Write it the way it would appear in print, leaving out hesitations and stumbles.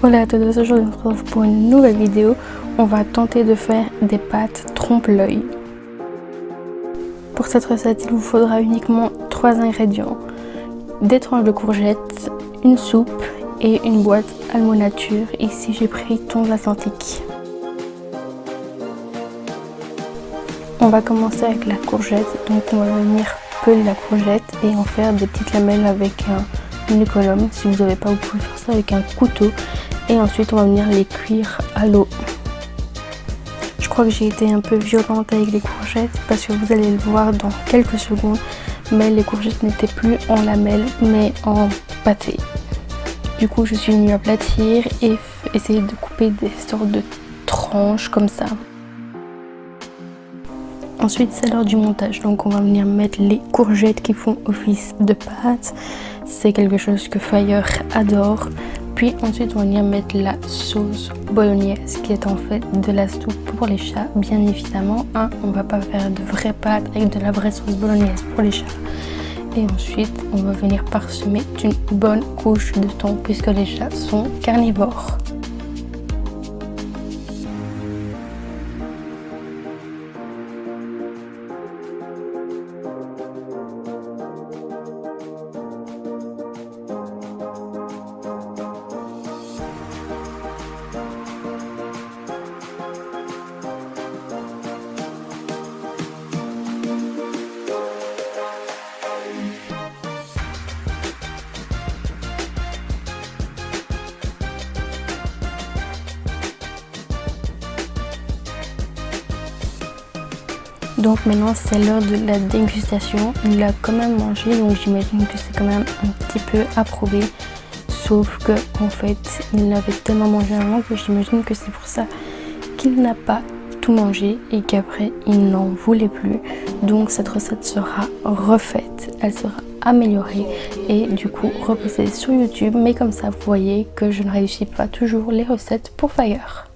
Voilà à tous, aujourd'hui on se retrouve pour une nouvelle vidéo. On va tenter de faire des pâtes trompe-l'œil. Pour cette recette, il vous faudra uniquement 3 ingrédients. Des tranches de courgettes, une soupe et une boîte Almo Nature. Ici j'ai pris thon atlantique. On va commencer avec la courgette, donc on va venir peler la courgette et en faire des petites lamelles avec une économe. Si vous n'avez pas, vous pouvez faire ça avec un couteau. Et ensuite on va venir les cuire à l'eau. Je crois que j'ai été un peu violente avec les courgettes parce que vous allez le voir dans quelques secondes, mais les courgettes n'étaient plus en lamelles mais en pâté. Du coup je suis venue aplatir et essayer de couper des sortes de tranches comme ça. Ensuite c'est l'heure du montage, donc on va venir mettre les courgettes qui font office de pâte. C'est quelque chose que Fire adore. Puis ensuite on va venir mettre la sauce bolognaise qui est en fait de la soupe pour les chats. Bien évidemment, on va pas faire de vraies pâtes avec de la vraie sauce bolognaise pour les chats. Et ensuite on va venir parsemer d'une bonne couche de thon puisque les chats sont carnivores. Donc maintenant c'est l'heure de la dégustation. Il a quand même mangé, donc j'imagine que c'est quand même un petit peu approuvé. Sauf que en fait il avait tellement mangé avant que j'imagine que c'est pour ça qu'il n'a pas tout mangé et qu'après il n'en voulait plus. Donc cette recette sera refaite, elle sera améliorée et du coup repostée sur YouTube. Mais comme ça vous voyez que je ne réussis pas toujours les recettes pour Fire.